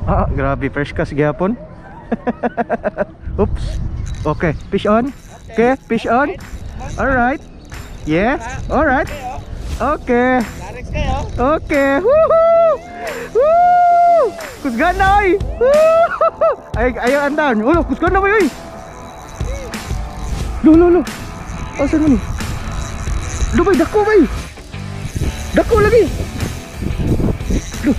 Ah, grabe, fresh cast gyapon. Oops. Okay, fish on. Okay, fish on. All right. Yeah. All right. Okay. Okay. Woohoo! Woo! Kusgan na oy. Ay ayo andan. Oh, kusgan na oy. Lo. Asan mo ni? Lo bay dako bay. Dako lagi. Lo.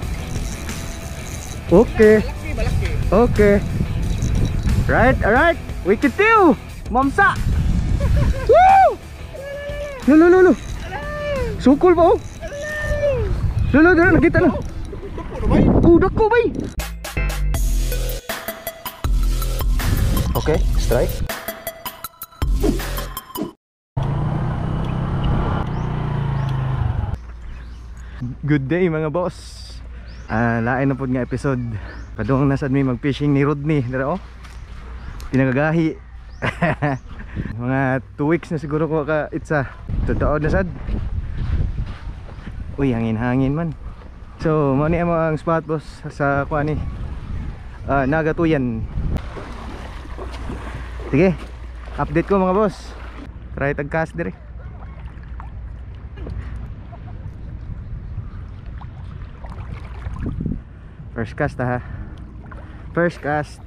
Okay. Okay. Right, alright. Wicked tail. Mamsa. Woo! Lo. Sukul ba oh? Lo, nakita na. Dako bay. Okay, strike. Good day mga boss. Lain na po nga episode. Padung nasad mi mag-fishing ni Rodney. Dara oh. Pinagagahi. Mga 2 weeks na siguro ko ka itsa. Totoo na sad. Uy, hangin man. So, mo ni ang spot boss sa kuan ni. Nagatuyan. Sige. Update ko mga boss. Try tag-cast dire. First cast ha. First cast.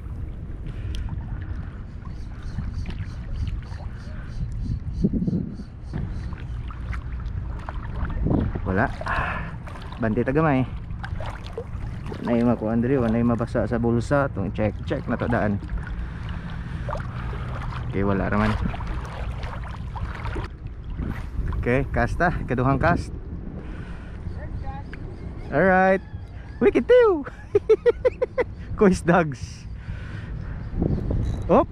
Wala. Bante tagamay. Wala yung makuha diri, wala yung mabasa sa bulsa. Itong check na to daan. Okay, wala raman. Okay, casta, kaduhang cast. Alright. Wicked tail. Coist dogs. Op.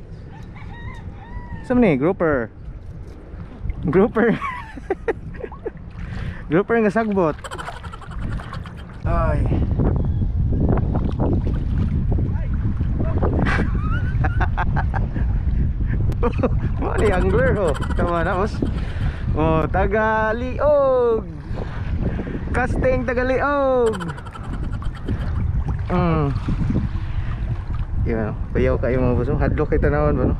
Saan ni? Grouper. Grouper nga sagbot. Ay. Mali angler oh. Tama na boss. Oh, Tagaliog. Casting Tagaliog. Yeah, payaw kayo mga boss. Hadlok kay tanawon ba no?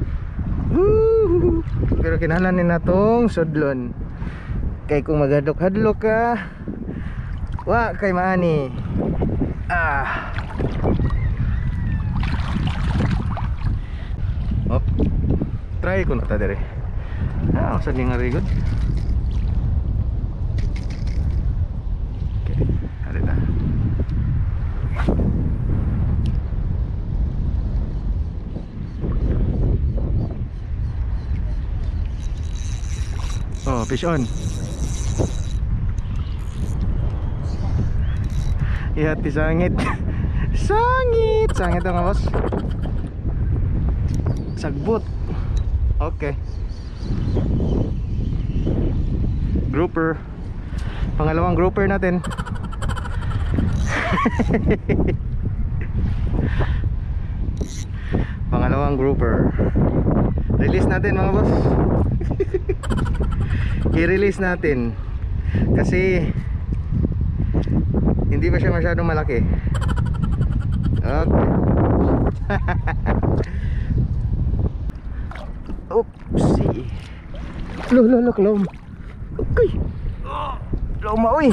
Pero kinahanglan ni natong sudlon. Kay kung maghadlok-hadlok ka, wa kay maani. Op. Try ko na ta dire. Usa ni nga rigod. Okay, ari ta. Oh, fish on. Ihati sangit. Sangit mga boss. Sagbot. Okay. Grouper. Pangalawang grouper natin. Pangalawang grouper. Release natin mga boss. I-release natin kasi hindi pa siya masyadong malaki. Okay. Oopsie. Lo klom. Okay. Loma uy.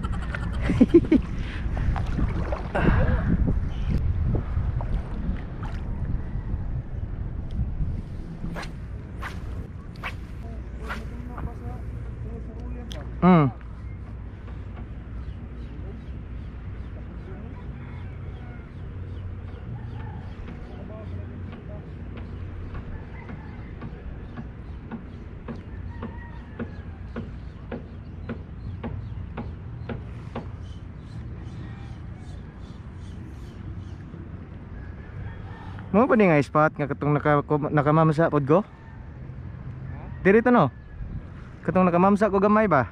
Mo pa ni nga spot nga katong nakamamsa pod ko. Dirito no. Katong nakamamsa ko gamay ba?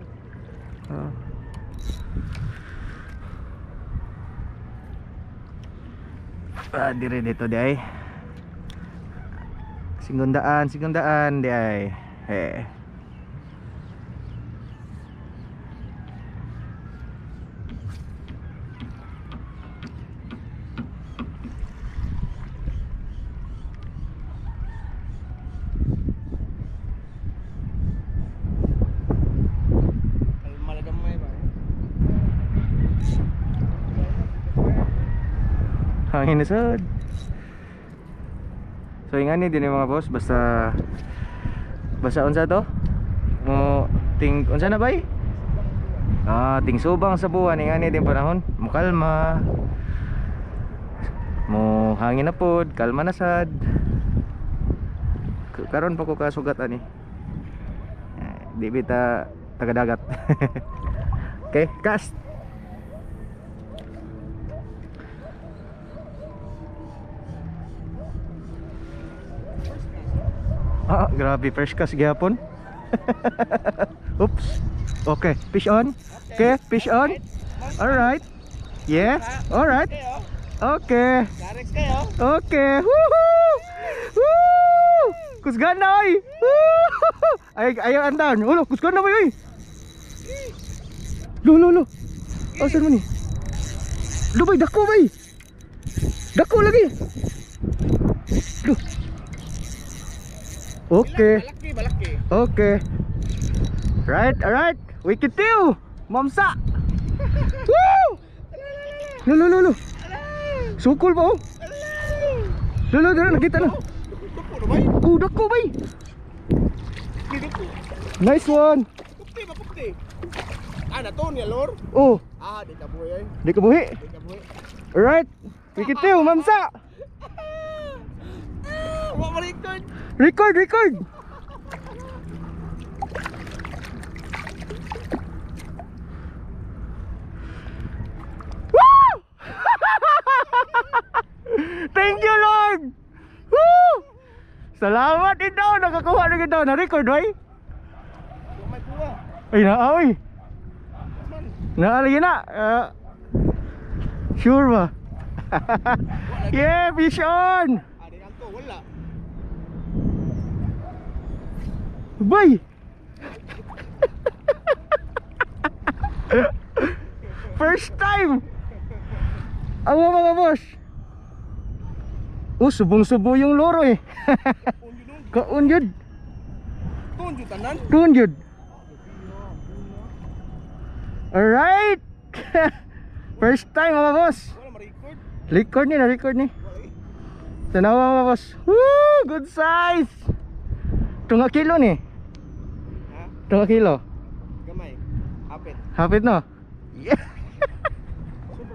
Dire dito di ay. Singundaan di ay. hangin na sad. So ingani din mga boss, basta unsa to? Mo ting unsa na bay? Ting subang sa buwan ingani din panahon. Mukalma. Mo hangin na pod, kalma na sad. Karon pa ko kasugat ani. Di bita taga-dagat. Okay, cast. Grabe, fresh cast gyapon. Oops. Okay, fish on. Okay, fish on. All right. Yeah. All right. Okay. Okay. Woohoo! Woo! Kusgan na oy. Ay ayo andan. Ulo, kusgan na oy. Lo. Asan mo ni? Lo bay, dako bay. Dako lagi. Lo. Okay. Balaki. Okay. Right, alright. Wicked tail. Mamsa. Woo! Lo. Sukul ba oh? Lo, dara nakita na. Dako bay. Nice one. Pupti. Nato niya lor. Oh. Di ka buhay. Di ka buhi. Alright. Wicked tail, mamsa. Wa record. Record. Woo! Thank you Lord. Woo! Salamat ito, nakakuha na ito. Na-record ba? May kuha. Ay naaoy. Naalagyan na. Sure ba? Yeah, fish on. Di kanto wala. Bay! First time! Awa mga boss! Subong-subo yung loro eh. Kaun yun. Tunjud tanan. Tunjud. Alright! First time mga boss! Wala ma-record. Record ni. Tanawa mga boss. Woo! Good size! 2 kilo ni. Ha? 2 kilo. Gamay. Hapit no? Yeah. Sobra.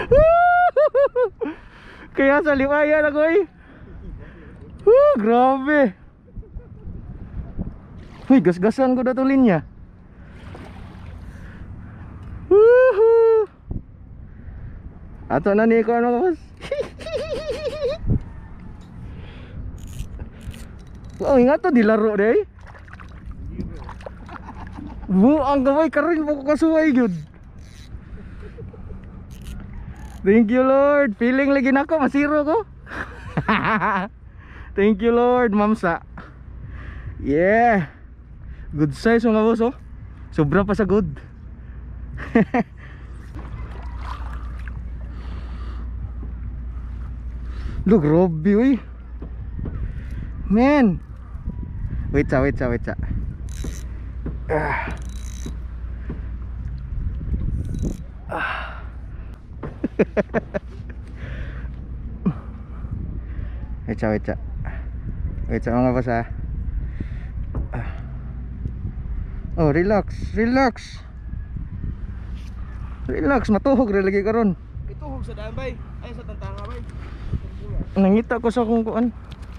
Kaya sa liwayan ako eh. Grabe. Uy, gas-gasan ko na itong linya. Ato na ni ko ano boss. Wow, ingat to dilaro deh. Ang gamay karin mo ko kasuway gyud. Thank you Lord. Feeling lagi na ako masiro ko. Thank you Lord, mamsa. Yeah. Good size mga boss oh. Sobra pa sa good. Look, Robby, uy. Man. Wait sa. Wait sa mga boss ha. Oh, relax. Matuhog ra lagi karon. Ituhog sa daan bay. Ay sa tantanga bay. Nangita ko sa kung kuan.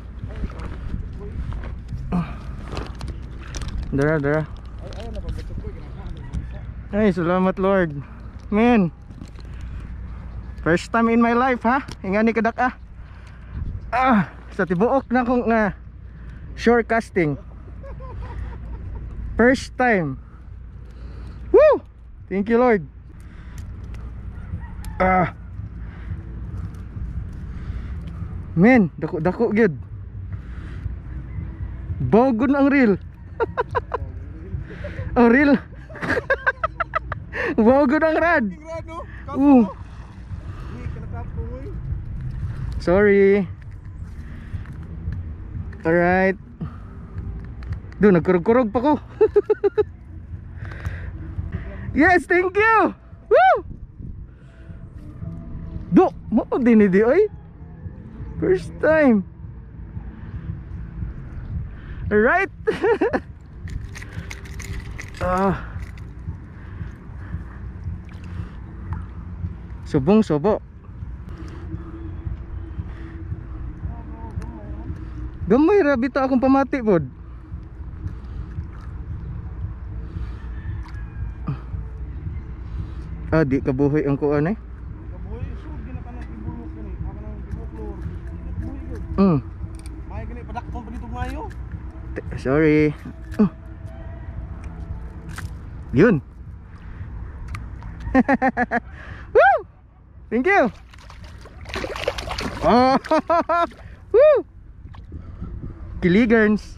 Dara. Ay na pagbatok ko ginakahan. Ay, salamat Lord. Man. First time in my life ha. Ingani kadak sa tibuok na kong shore casting. First time. Woo! Thank you Lord. Man, dako gyud. Bogon ang reel. Oh, reel. Bogon ang rad. Sorry. Alright. Doon, nagkurog-kurog pa ko. Yes, thank you. Woo! Do, mo din di ay. First time. Alright. Subong subo. Gamay ra bitaw akong pamati pod. Di kabuhay ang kuan eh. Kabuhi, sud gina ka nang ibulok kani. Ako nang gibuklor. Kabuhi gud. May gani padakpon pa dito mayo. Sorry. Yun. Woo! Thank you. Oh. Woo! Kiligerns.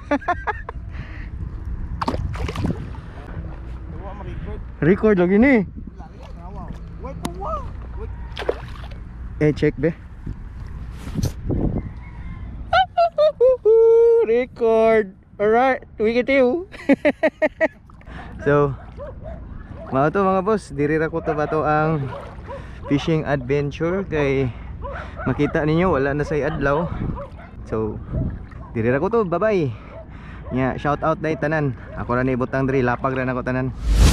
Wa ma-record. Record lagi ni. Lagi na wow. Wait po wow. Check be. Record. Alright, we get you. So, mga to mga boss, diri ra ko to ba to ang fishing adventure kay makita ninyo wala na say adlaw. So, diri ra ko to, bye bye. Nya, shout out dai tanan. Ako ra ni butang diri, lapag ra nako tanan.